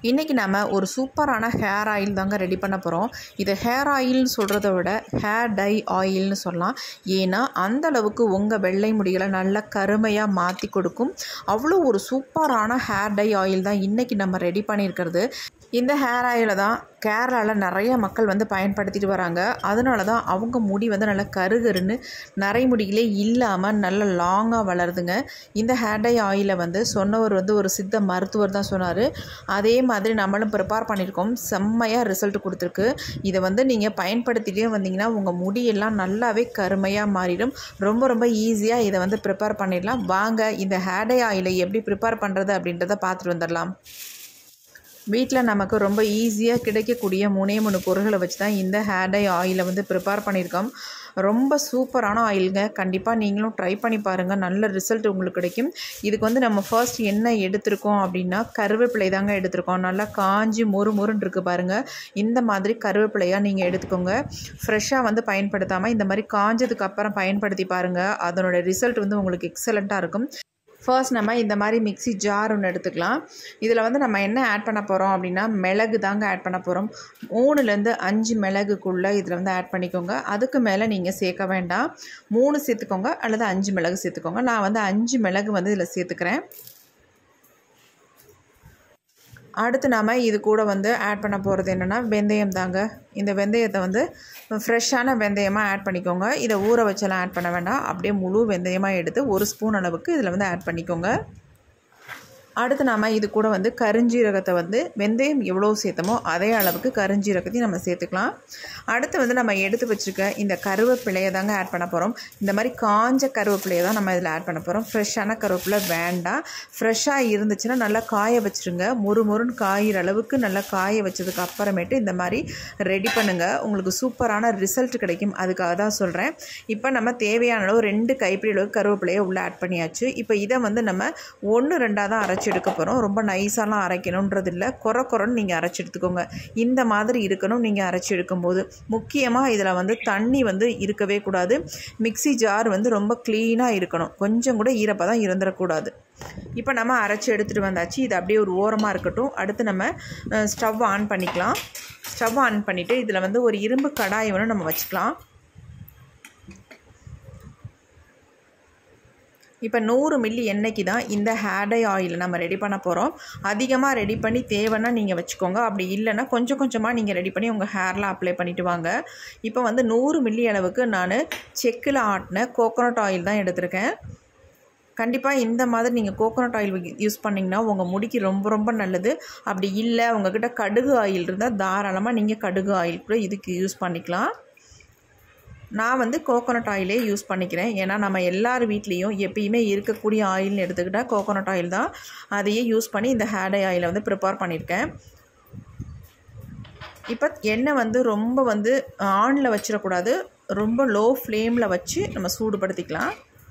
இன்றைக்கி நம்ம ஒரு சூப்பரான ஹேர் ஆயில் தாங்க ரெடி பண்ண போகிறோம். இது ஹேர் ஆயில்னு சொல்கிறத விட ஹேர் டை ஆயில்னு சொல்லலாம். ஏன்னா அந்தளவுக்கு உங்கள் வெள்ளை முடிகளை நல்லா கருமையாக மாற்றி கொடுக்கும். அவ்வளோ ஒரு சூப்பரான ஹேர் டை ஆயில் தான் இன்றைக்கி நம்ம ரெடி பண்ணியிருக்கிறது. இந்த ஹேர் ஆயிலை தான் கேரளாவில் நிறைய மக்கள் பயன்படுத்திட்டு வராங்க. அதனால தான் அவங்க முடி நல்லா கருகருன்னு நரைமுடிகளே இல்லாமல் நல்ல லாங்காக வளருதுங்க. இந்த ஹேர் டை ஆயிலை சொன்னவர் ஒரு சித்த மருத்துவர் தான் சொன்னார். அதே மாதிரி நம்மளும் ப்ரிப்பேர் பண்ணியிருக்கோம். செம்மையாக ரிசல்ட் கொடுத்துருக்கு. இதை நீங்கள் பயன்படுத்திகிட்டே வந்தீங்கன்னா உங்கள் முடியெல்லாம் நல்லாவே கருமையாக மாறிடும். ரொம்ப ரொம்ப ஈஸியாக இதை ப்ரிப்பேர் பண்ணிடலாம். வாங்க இந்த ஹேர் டை ஆயிலை எப்படி ப்ரிப்பேர் பண்ணுறது அப்படின்றத பார்த்துட்டு வந்துடலாம். வீட்டில் நமக்கு ரொம்ப ஈஸியாக கிடைக்கக்கூடிய 3 பொருட்களை வச்சு தான் இந்த ஹேர் டை ஆயிலை ப்ரிப்பேர் பண்ணியிருக்கோம். ரொம்ப சூப்பரான ஆயிலுங்க. கண்டிப்பாக நீங்களும் ட்ரை பண்ணி பாருங்கள். நல்ல ரிசல்ட் உங்களுக்கு கிடைக்கும். இதுக்கு நம்ம ஃபர்ஸ்ட் என்ன எடுத்திருக்கோம் அப்படின்னா கருவேப்பிலை தாங்க எடுத்திருக்கோம். நல்லா காஞ்சி மொறுன்னு இருக்குது பாருங்கள். இந்த மாதிரி கருவேப்பிலையாக நீங்கள் எடுத்துக்கோங்க. ஃப்ரெஷ்ஷாக பயன்படுத்தாமல் இந்த மாதிரி காஞ்சதுக்கு அப்புறம் பயன்படுத்தி பாருங்கள். அதனோட ரிசல்ட் உங்களுக்கு எக்ஸலண்ட்டாக இருக்கும். ஃபர்ஸ்ட் நம்ம இந்த மாதிரி மிக்ஸி ஜார் ஒன்று எடுத்துக்கலாம். இதில் நம்ம என்ன ஆட் பண்ண போகிறோம் அப்படின்னா மிளகு தாங்க ஆட் பண்ண போகிறோம். 3லேருந்து 5 மிளகுக்குள்ளே இதில் ஆட் பண்ணிக்கோங்க. அதுக்கு மேலே நீங்கள் சேர்க்க வேண்டாம். 3 சேர்த்துக்கோங்க அல்லது 5 மிளகு சேர்த்துக்கோங்க. நான் 5 மிளகு இதில் சேர்த்துக்கிறேன். அடுத்து நாம் இது கூட ஆட் பண்ண போகிறது என்னென்னா வெந்தயம் தாங்க. இந்த வெந்தயத்தை ஃப்ரெஷ்ஷான வெந்தயமாக ஆட் பண்ணிக்கோங்க. இதை ஊற வச்செல்லாம் ஆட் பண்ண வேண்டாம். அப்படியே முழு வெந்தயமாக எடுத்து 1 ஸ்பூன் அளவுக்கு இதில் ஆட் பண்ணிக்கோங்க. அடுத்து நாம் இது கூட கருஞ்சீரகத்தை வெந்தயம் எவ்வளோ சேர்த்தமோ அதே அளவுக்கு கருஞ்சீரகத்தையும் நம்ம சேர்த்துக்கலாம். அடுத்து நம்ம எடுத்து வச்சுருக்க இந்த கருவேப்பிலையை தாங்க ஆட் பண்ண போகிறோம். இந்த மாதிரி காஞ்ச கருவேப்பிலையை தான் நம்ம இதில் ஆட் பண்ண போகிறோம். ஃப்ரெஷ்ஷான கருவேப்பிலை வேண்டாம். ஃப்ரெஷ்ஷாக இருந்துச்சுன்னா நல்லா காய வச்சுருங்க. மொறுன்னு காயிற அளவுக்கு நல்லா காய வச்சதுக்கு அப்புறமேட்டு இந்த மாதிரி ரெடி பண்ணுங்கள். உங்களுக்கு சூப்பரான ரிசல்ட் கிடைக்கும். அதுக்காக தான் சொல்கிறேன். இப்போ நம்ம தேவையான அளவு 2 கைப்பிடி அளவுக்கு கருவேப்பிலையை உள்ளே ஆட் பண்ணியாச்சு. இப்போ இதை நம்ம 1-2 தான் அரைச்சி எடுக்க போகிறோம். ரொம்ப நைஸாலாம் அரைக்கணுன்றது இல்லை. குறன்னு நீங்கள் அரைச்சி எடுத்துக்கோங்க. இந்த மாதிரி இருக்கணும் நீங்கள் அரைச்சி எடுக்கும்போது. முக்கியமாக இதில் தண்ணி இருக்கவே கூடாது. மிக்ஸி ஜார் ரொம்ப க்ளீனாக இருக்கணும். கொஞ்சம் கூட ஈரப்பதம் இருந்துடக்கூடாது. இப்போ நம்ம அரைச்சி எடுத்துகிட்டு வந்தாச்சு. இது அப்படியே ஒரு ஓரமாக இருக்கட்டும். அடுத்து நம்ம ஸ்டவ் ஆன் பண்ணிக்கலாம். ஸ்டவ் ஆன் பண்ணிவிட்டு இதில் ஒரு இரும்பு கடாயை நம்ம வச்சுக்கலாம். இப்போ 100 மில்லி எண்ணெய்க்கு தான் இந்த ஹேர் டை ஆயில் நம்ம ரெடி பண்ண போகிறோம். அதிகமாக ரெடி பண்ணி தேவைன்னா நீங்கள் வச்சுக்கோங்க. அப்படி இல்லைன்னா கொஞ்சமாக நீங்கள் ரெடி பண்ணி உங்கள் ஹேரில் அப்ளை பண்ணிவிட்டு வாங்க. இப்போ 100 மில்லி அளவுக்கு நான் செக்கில் ஆட்டின கோகோனட் ஆயில் தான் எடுத்திருக்கேன். கண்டிப்பாக இந்த மாதிரி நீங்கள் கோகோனட் ஆயில் யூஸ் பண்ணிங்கன்னா உங்கள் முடிக்கு ரொம்ப ரொம்ப நல்லது. அப்படி இல்லை உங்கள்கிட்ட கடுகு ஆயில் இருந்தால் தாராளமாக நீங்கள் கடுகு ஆயில் கூட இதுக்கு யூஸ் பண்ணிக்கலாம். நான் கோகோனட் ஆயிலே யூஸ் பண்ணிக்கிறேன். ஏன்னா நம்ம எல்லார் வீட்லேயும் எப்பயுமே இருக்கக்கூடிய ஆயில்னு எடுத்துக்கிட்டால் கோகோனட் ஆயில் தான். அதையே யூஸ் பண்ணி இந்த ஹேர் டை ஆயிலை ப்ரிப்பேர் பண்ணியிருக்கேன். இப்போ எண்ணெய் ரொம்ப ஆனில் வச்சிடக்கூடாது. ரொம்ப லோ ஃப்ளேமில் வச்சு நம்ம சூடுபடுத்திக்கலாம்.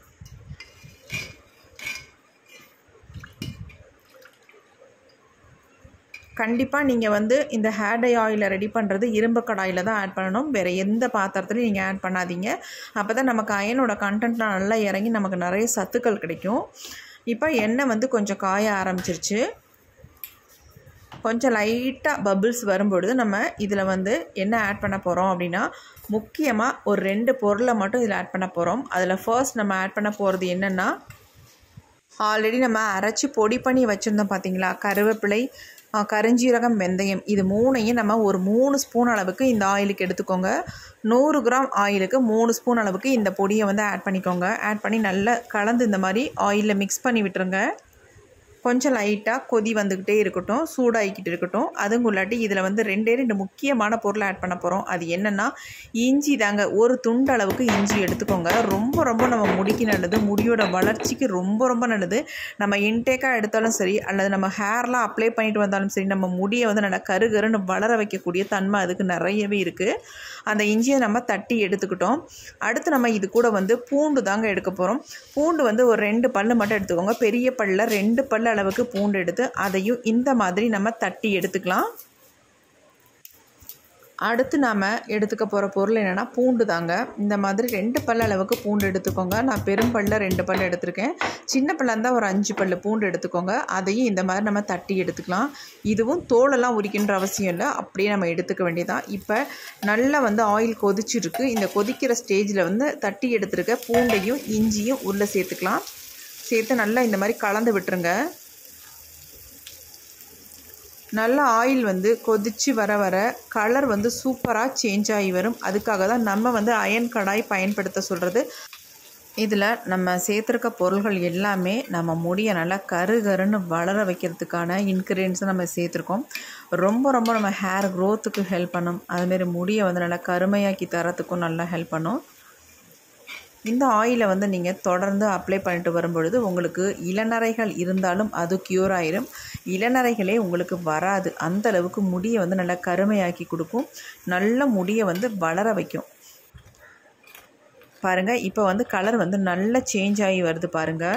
கண்டிப்பாக நீங்கள் இந்த ஹேர் டை ஆயிலை ரெடி பண்ணுறது இரும்பு கடாயில் தான் ஆட் பண்ணணும். வேறு எந்த பாத்திரத்துலையும் நீங்கள் ஆட் பண்ணாதீங்க. அப்போ தான் நமக்கு அயனோட கண்டென்ட்லாம் நல்லா இறங்கி நமக்கு நிறைய சத்துக்கள் கிடைக்கும். இப்போ எண்ணெய் கொஞ்சம் காய ஆரம்பிச்சிருச்சு. கொஞ்சம் லைட்டாக பபிள்ஸ் வரும்பொழுது நம்ம இதில் என்ன ஆட் பண்ண போகிறோம் அப்படின்னா முக்கியமாக ஒரு 2 பொருளை மட்டும் இதில் ஆட் பண்ண போகிறோம். அதில் ஃபர்ஸ்ட் நம்ம ஆட் பண்ண போகிறது என்னென்னா ஆல்ரெடி நம்ம அரைச்சி பொடி பண்ணி வச்சுருந்தோம் பார்த்தீங்களா, கருவேப்பிலை, கருஞ்சீரகம், வெந்தயம். இது 3ஐயும் நம்ம ஒரு 3 ஸ்பூன் அளவுக்கு இந்த ஆயிலுக்கு எடுத்துக்கோங்க. 100 கிராம் ஆயிலுக்கு 3 ஸ்பூன் அளவுக்கு இந்த பொடியை ஆட் பண்ணிக்கோங்க. ஆட் பண்ணி நல்லா கலந்து இந்த மாதிரி ஆயிலில் மிக்ஸ் பண்ணி விட்டுருங்க. கொஞ்சம் லைட்டாக கொதி வந்துக்கிட்டே இருக்கட்டும், சூடாகிக்கிட்டு இருக்கட்டும். அதுங்குள்ளாட்டி இதில் 2 முக்கியமான பொருளை ஆட் பண்ண போகிறோம். அது என்னென்னா இஞ்சி தாங்க. ஒரு துண்டு அளவுக்கு இஞ்சி எடுத்துக்கோங்க. ரொம்ப ரொம்ப நம்ம முடிக்கு நல்லது. முடியோட வளர்ச்சிக்கு ரொம்ப ரொம்ப நல்லது. நம்ம இன்டேக்காக எடுத்தாலும் சரி அல்லது நம்ம ஹேர்லாம் அப்ளை பண்ணிட்டு வந்தாலும் சரி நம்ம முடியை நல்லா கருகருன்னு வளர வைக்கக்கூடிய தன்மை அதுக்கு நிறையவே இருக்குது. அந்த இஞ்சியை நம்ம தட்டி எடுத்துக்கிட்டோம். அடுத்து நம்ம இது கூட பூண்டு தாங்க எடுக்க போகிறோம். பூண்டு ஒரு 2 பல்லு மட்டும் எடுத்துக்கோங்க. பெரிய பல்ல 2 பல்லு அளவுக்கு பூண்டு எடுத்து அதையும் இந்த மாதிரி நம்ம தட்டி எடுத்துக்கலாம். அடுத்து நாம் எடுத்துக்க போகிற பொருள் என்னென்னா பூண்டு தாங்க. இந்த மாதிரி 2 பல் அளவுக்கு பூண்டு எடுத்துக்கோங்க. நான் பெரும் பல்ல 2 பல் எடுத்திருக்கேன். சின்ன பல்லாக இருந்தால் ஒரு 5 பல் பூண்டு எடுத்துக்கோங்க. அதையும் இந்த மாதிரி நம்ம தட்டி எடுத்துக்கலாம். இதுவும் தோலெல்லாம் உரிக்கின்ற அவசியம் இல்லை, அப்படியே நம்ம எடுத்துக்க வேண்டியதான். இப்போ நல்லா ஆயில் கொதிச்சிருக்கு. இந்த கொதிக்கிற ஸ்டேஜில் தட்டி எடுத்துருக்க பூண்டையும் இஞ்சியும் உள்ளே சேர்த்துக்கலாம். சேர்த்து நல்லா இந்த மாதிரி கலந்து விட்டுருங்க. நல்ல ஆயில் கொதித்து வர வர கலர் சூப்பராக சேஞ்ச் ஆகி வரும். அதுக்காக தான் நம்ம அயன் கடாய் பயன்படுத்த சொல்கிறது. இதில் நம்ம சேர்த்துருக்க பொருள்கள் எல்லாமே நம்ம முடியை நல்லா கருன்னு வளர வைக்கிறதுக்கான இன்க்ரீடியன்ஸை நம்ம சேர்த்துருக்கோம். ரொம்ப நம்ம ஹேர் க்ரோத்துக்கு ஹெல்ப் பண்ணும். அதுமாரி முடியை நல்லா கருமையாக்கி தரத்துக்கும் நல்லா ஹெல்ப் பண்ணும். இந்த ஆயிலை நீங்கள் தொடர்ந்து அப்ளை பண்ணிட்டு வரும்பொழுது உங்களுக்கு இளநரைகள் இருந்தாலும் அது க்யூர் ஆயிரும். இளநரைகளே உங்களுக்கு வராது. அந்த அளவுக்கு முடியை நல்லா கருமையாக்கி கொடுக்கும். நல்ல முடியை வளர வைக்கும். பாருங்கள், இப்போ கலர் நல்லா சேஞ்ச் ஆகி வருது பாருங்கள்.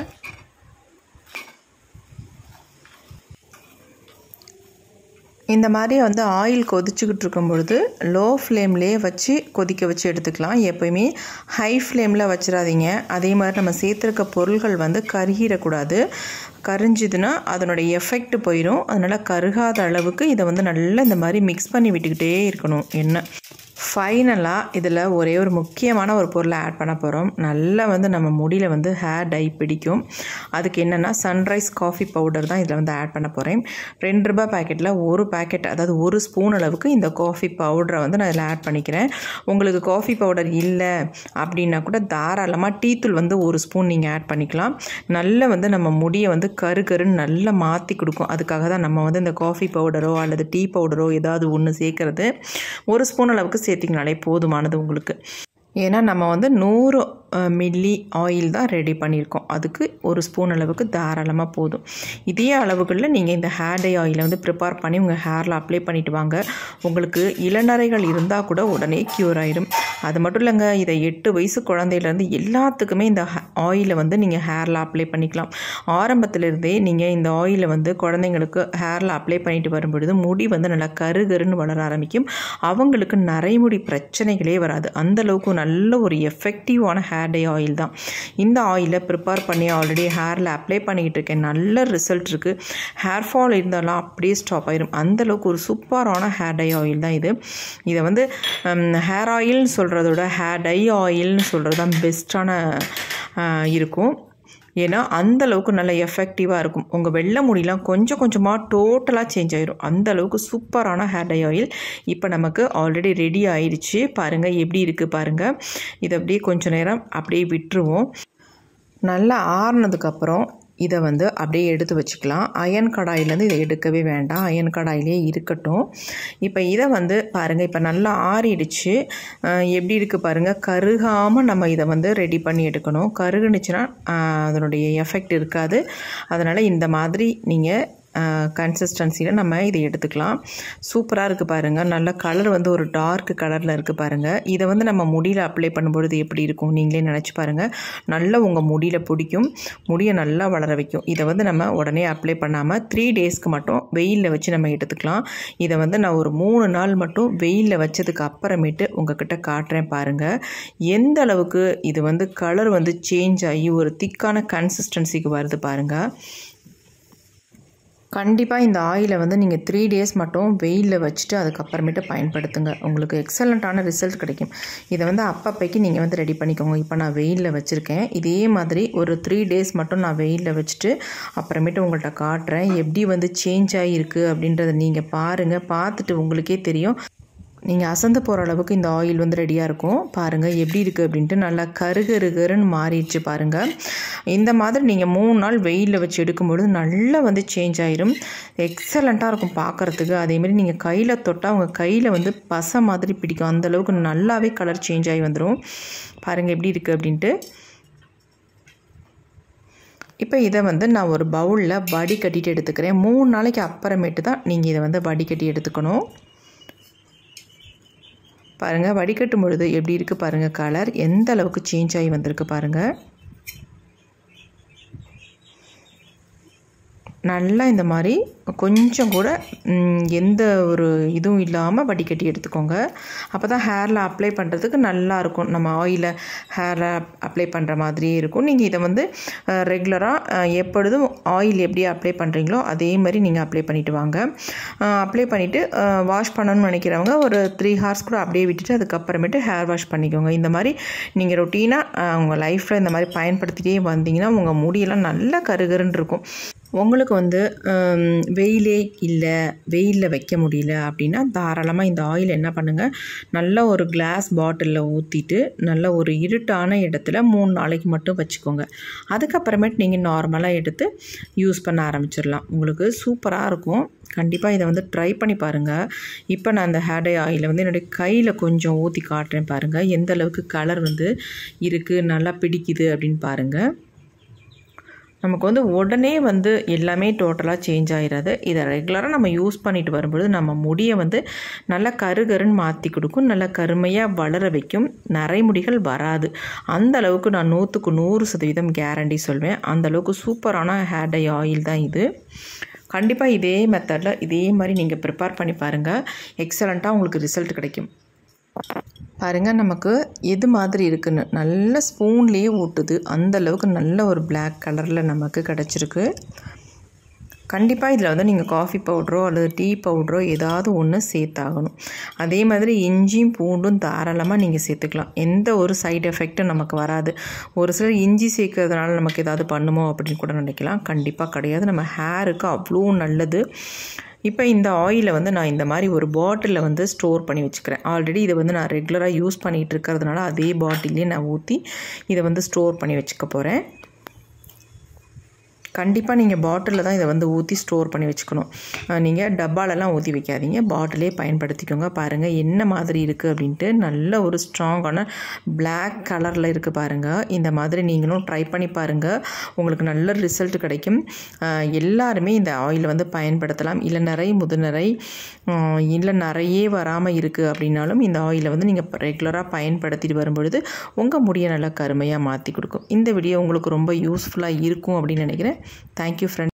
இந்த மாதிரி ஆயில் கொதிச்சுக்கிட்டு இருக்கும் பொழுது லோ ஃப்ளேம்லேயே வச்சு கொதிக்க வச்சு எடுத்துக்கலாம். எப்போயுமே ஹை ஃப்ளேமில் வச்சிடாதீங்க. அதே மாதிரி நம்ம சேர்த்துருக்க பொருள்கள் கருகிடக்கூடாது. கரிஞ்சுதுன்னா அதனுடைய எஃபெக்ட் போயிடும். அதனால் கருகாத அளவுக்கு இதை நல்லா இந்த மாதிரி மிக்ஸ் பண்ணி விட்டுக்கிட்டே இருக்கணும். எண்ணெய் ஃபைனலாக இதில் ஒரே ஒரு முக்கியமான ஒரு பொருளை ஆட் பண்ண போகிறோம். நல்லா நம்ம முடியில் ஹேர் டை பிடிக்கும். அதுக்கு என்னென்னா சன்ரைஸ் காஃபி பவுடர் தான் இதில் ஆட் பண்ண போகிறேன். 2 ரூபாய் பேக்கெட்டில் ஒரு பேக்கெட், அதாவது 1 ஸ்பூன் அளவுக்கு இந்த காஃபி பவுடரை நான் இதில் ஆட் பண்ணிக்கிறேன். உங்களுக்கு காஃபி பவுடர் இல்லை அப்படின்னா கூட தாராளமாக டீத்தூள் 1 ஸ்பூன் நீங்கள் ஆட் பண்ணிக்கலாம். நல்லா நம்ம முடியை கருன்னு நல்லா மாற்றி கொடுக்கும். அதுக்காக தான் நம்ம இந்த காஃபி பவுடரோ அல்லது டீ பவுடரோ ஏதாவது ஒன்று சேர்க்குறது. 1 ஸ்பூன் அளவுக்கு சேர்த்திங்கனாலே போதுமானது உங்களுக்கு. ஏன்னா நம்ம 100 மில்லி ஆயில் தான் ரெடி பண்ணியிருக்கோம். அதுக்கு 1 ஸ்பூன் அளவுக்கு தாராளமாக போதும். இதே அளவுகளில் நீங்கள் இந்த ஹேர் டை ஆயிலை ப்ரிப்பேர் பண்ணி உங்கள் ஹேரில் அப்ளை பண்ணிவிட்டு வாங்க. உங்களுக்கு இளநரைகள் இருந்தால் கூட உடனே க்யூர் ஆயிடும். அது மட்டும் இல்லைங்க, இதை 8 வயசு குழந்தையிலேருந்து எல்லாத்துக்குமே இந்த ஆயிலை நீங்கள் ஹேரில் அப்ளை பண்ணிக்கலாம். ஆரம்பத்திலிருந்தே நீங்கள் இந்த ஆயிலை குழந்தைங்களுக்கு ஹேரில் அப்ளை பண்ணிட்டு வரும்பொழுது முடி நல்லா கருன்னு வளர ஆரம்பிக்கும். அவங்களுக்கு நரைமுடி பிரச்சனைகளே வராது. அந்தளவுக்கு நல்ல ஒரு எஃபெக்டிவான ஹேர் டை ஆயில் தான். இந்த ஆயிலை ப்ரிப்பேர் பண்ணி ஆல்ரெடி ஹேரில் அப்ளை பண்ணிக்கிட்டு இருக்கேன். நல்ல ரிசல்ட் இருக்குது. ஹேர் ஃபால் இருந்தாலும் அப்படியே ஸ்டாப் ஆயிடும். அந்தளவுக்கு ஒரு சூப்பரான ஹேர் டை ஆயில் தான் இது. இதை ஹேர் ஆயில்னு சொல்கிறத விட ஹேர் டை ஆயில்னு சொல்கிறது தான் பெஸ்ட்டான இருக்கும். ஏன்னா அந்தளவுக்கு நல்ல எஃபெக்டிவாக இருக்கும். உங்கள் வெள்ளை முடியெலாம் கொஞ்சமாக டோட்டலாக சேஞ்ச் ஆகிடும். அந்தளவுக்கு சூப்பரான ஹேர் டை ஆயில் இப்போ நமக்கு ஆல்ரெடி ரெடி ஆயிடுச்சு. பாருங்கள் எப்படி இருக்குது பாருங்கள். இதை அப்படியே கொஞ்சம் நேரம் அப்படியே விட்டுருவோம். நல்லா ஆறுனதுக்கப்புறம் இதை அப்படியே எடுத்து வச்சுக்கலாம். அயன் கடாயிலேருந்து இதை எடுக்கவே வேண்டாம். அயன் கடாயிலே இருக்கட்டும். இப்போ இதை பாருங்கள், இப்போ நல்லா ஆறிடுச்சு. எப்படி இருக்குது பாருங்கள். கருகாமல் நம்ம இதை ரெடி பண்ணி எடுக்கணும். கருகுனுச்சுன்னா அதனுடைய எஃபெக்ட் இருக்காது. அதனால் இந்த மாதிரி நீங்கள் கன்சிஸ்டன்சியில் நம்ம இதை எடுத்துக்கலாம். சூப்பராக இருக்குது பாருங்கள். நல்ல கலர் ஒரு டார்க் கலரில் இருக்குது பாருங்கள். இதை நம்ம முடியில் அப்ளை பண்ணும்பொழுது எப்படி இருக்கும் நீங்களே நினச்சி பாருங்கள். நல்லா உங்கள் முடியில் பிடிக்கும். முடியை நல்லா வளர வைக்கும். இதை நம்ம உடனே அப்ளை பண்ணாமல் 3 டேஸ்க்கு மட்டும் வெயிலில் வச்சு நம்ம எடுத்துக்கலாம். இதை நான் ஒரு 3 நாள் மட்டும் வெயிலில் வச்சதுக்கு அப்புறமேட்டு உங்ககிட்ட காட்டுறேன் பாருங்கள். எந்த அளவுக்கு இது கலர் சேஞ்ச் ஆகி ஒரு திக்கான கன்சிஸ்டன்சிக்கு வருது பாருங்கள். கண்டிப்பாக இந்த ஆயிலை நீங்கள் 3 டேஸ் மட்டும் வெயிலில் வச்சுட்டு அதுக்கப்புறமேட்டு பயன்படுத்துங்க. உங்களுக்கு எக்ஸலண்ட்டான ரிசல்ட் கிடைக்கும். இதை அப்பப்பைக்கு நீங்கள் ரெடி பண்ணிக்கோங்க. இப்போ நான் வெயிலில் வச்சுருக்கேன். இதே மாதிரி ஒரு 3 டேஸ் மட்டும் நான் வெயிலில் வச்சுட்டு அப்புறமேட்டு உங்கள்கிட்ட காட்டுறேன். எப்படி சேஞ்ச் ஆகிருக்கு அப்படின்றத நீங்கள் பாருங்கள். பார்த்துட்டு உங்களுக்கே தெரியும். நீங்கள் அசந்து போகிற அளவுக்கு இந்த ஆயில் ரெடியாக இருக்கும். பாருங்கள் எப்படி இருக்குது அப்படின்ட்டு. நல்லா கருன்னு மாறிடுச்சு பாருங்கள். இந்த மாதிரி நீங்கள் 3 நாள் வெயிலில் வச்சு எடுக்கும்பொழுது நல்லா சேஞ்ச் ஆயிரும். எக்ஸலண்ட்டாக இருக்கும் பார்க்குறதுக்கு. அதேமாதிரி நீங்கள் கையில் தொட்டால் உங்கள் கையில் பசை மாதிரி பிடிக்கும். அந்தளவுக்கு நல்லாவே கலர் சேஞ்ச் ஆகி வந்துடும். பாருங்கள் எப்படி இருக்குது அப்படின்ட்டு. இப்போ இதை நான் ஒரு பவுலில் வடிகட்டிட்டு எடுத்துக்கிறேன். 3 நாளைக்கு அப்புறமேட்டு தான் நீங்கள் இதை வடிகட்டி எடுத்துக்கணும். பாருங்கள், வடிகட்டும் பொழுது எப்படி இருக்குது பாருங்கள். கலர் எந்த அளவுக்கு சேஞ்ச் ஆகி வந்திருக்கு பாருங்கள். நல்லா இந்த மாதிரி கொஞ்சம் கூட எந்த ஒரு இதுவும் இல்லாமல் வடிகட்டி எடுத்துக்கோங்க. அப்போ தான் ஹேரில் அப்ளை பண்ணுறதுக்கு நல்லாயிருக்கும். நம்ம ஆயிலை ஹேரில் அப்ளை பண்ணுற மாதிரியே இருக்கும். நீங்கள் இதை வந்து ரெகுலராக எப்பொழுதும் ஆயில் எப்படி அப்ளை பண்ணுறீங்களோ அதே மாதிரி நீங்கள் அப்ளை பண்ணிவிட்டு வாங்க. அப்ளை பண்ணிவிட்டு வாஷ் பண்ணணும்னு நினைக்கிறவங்க ஒரு 3 hours கூட அப்படியே விட்டுட்டு அதுக்கப்புறமேட்டு ஹேர் வாஷ் பண்ணிக்கோங்க. இந்த மாதிரி நீங்கள் ரொட்டீனாக உங்கள் லைஃப்பில் இந்த மாதிரி பயன்படுத்திகிட்டே வந்தீங்கன்னா உங்கள் முடியெல்லாம் நல்லா கருகருன்னு இருக்கும். உங்களுக்கு வந்து வெயிலே இல்லை, வெயிலில் வைக்க முடியல அப்படின்னா தாராளமாக இந்த ஆயில் என்ன பண்ணுங்கள், நல்ல ஒரு கிளாஸ் பாட்டிலில் ஊற்றிட்டு நல்ல ஒரு இருட்டான இடத்துல 3 நாளைக்கு மட்டும் வச்சுக்கோங்க. அதுக்கப்புறமேட்டு நீங்கள் நார்மலாக எடுத்து யூஸ் பண்ண ஆரம்பிச்சிடலாம். உங்களுக்கு சூப்பராக இருக்கும். கண்டிப்பாக இதை வந்து ட்ரை பண்ணி பாருங்கள். இப்போ நான் அந்த ஹேர் டை ஆயிலை வந்து என்னுடைய கையில் கொஞ்சம் ஊற்றி காட்டுறேன் பாருங்கள். எந்த அளவுக்கு கலர் வந்து இருக்குது, நல்லா பிடிக்குது அப்படின்னு பாருங்கள். நமக்கு வந்து உடனே வந்து எல்லாமே டோட்டலாக சேஞ்ச் ஆகிடாது. இதை ரெகுலராக நம்ம யூஸ் பண்ணிட்டு வரும்பொழுது நம்ம முடியை வந்து நல்லா கருகருன்னு மாற்றி கொடுக்கும், நல்லா கருமையாக வளர வைக்கும், நரைமுடிகள் வராது. அந்த அளவுக்கு நான் 100க்கு 100% கேரண்டி சொல்வேன். அந்தளவுக்கு சூப்பரான ஹேர் டை ஆயில் தான் இது. கண்டிப்பாக இதே மெத்தடில் இதே மாதிரி நீங்கள் ப்ரிப்பேர் பண்ணி பாருங்கள். எக்ஸலண்ட்டாக உங்களுக்கு ரிசல்ட் கிடைக்கும். பாருங்கள் நமக்கு எது மாதிரி இருக்குன்னு நல்ல ஸ்பூன்லேயே ஊட்டுது. அந்தளவுக்கு நல்ல ஒரு பிளாக் கலரில் நமக்கு கிடச்சிருக்கு. கண்டிப்பாக இதில் வந்து நீங்கள் காஃபி பவுட்ரோ அல்லது டீ பவுட்ரோ ஏதாவது ஒன்று சேர்த்தாகணும். அதே மாதிரி இஞ்சியும் பூண்டும் தாராளமாக நீங்கள் சேர்த்துக்கலாம். எந்த ஒரு சைடு எஃபெக்ட்டும் நமக்கு வராது. ஒரு சிலர் இஞ்சி சேர்க்கறதுனால நமக்கு ஏதாவது பண்ணுமோ அப்படின்னு கூட நினைக்கலாம். கண்டிப்பாக கிடையாது. நம்ம ஹேருக்கு அவ்வளோ நல்லது. இப்போ இந்த ஆயிலை வந்து நான் இந்த மாதிரி ஒரு பாட்டிலில் வந்து ஸ்டோர் பண்ணி வச்சுக்கிறேன். ஆல்ரெடி இதை வந்து நான் ரெகுலராக யூஸ் பண்ணிகிட்டு இருக்கிறதுனால அதே பாட்டிலே நான் ஊற்றி இதை வந்து ஸ்டோர் பண்ணி வச்சுக்க போகிறேன். கண்டிப்பாக நீங்கள் பாட்டிலில் தான் இதை வந்து ஊற்றி ஸ்டோர் பண்ணி வச்சுக்கணும். நீங்கள் டப்பாலெல்லாம் ஊற்றி வைக்காதீங்க, பாட்டிலே பயன்படுத்திக்கோங்க. பாருங்கள் என்ன மாதிரி இருக்குது அப்படின்ட்டு. நல்ல ஒரு ஸ்ட்ராங்கான பிளாக் கலரில் இருக்குது பாருங்கள். இந்த மாதிரி நீங்களும் ட்ரை பண்ணி பாருங்கள், உங்களுக்கு நல்ல ரிசல்ட் கிடைக்கும். எல்லாருமே இந்த ஆயில் வந்து பயன்படுத்தலாம். இளநரை, முதுநரை, இல்லை நிறையே வராமல் இருக்குது அப்படின்னாலும் இந்த ஆயிலை வந்து நீங்கள் ரெகுலராக பயன்படுத்திட்டு வரும்பொழுது உங்கள் முடியை நல்லா கருமையாக மாற்றி கொடுக்கும். இந்த வீடியோ உங்களுக்கு ரொம்ப யூஸ்ஃபுல்லாக இருக்கும் அப்படின்னு நினைக்கிறேன். Thank you friends.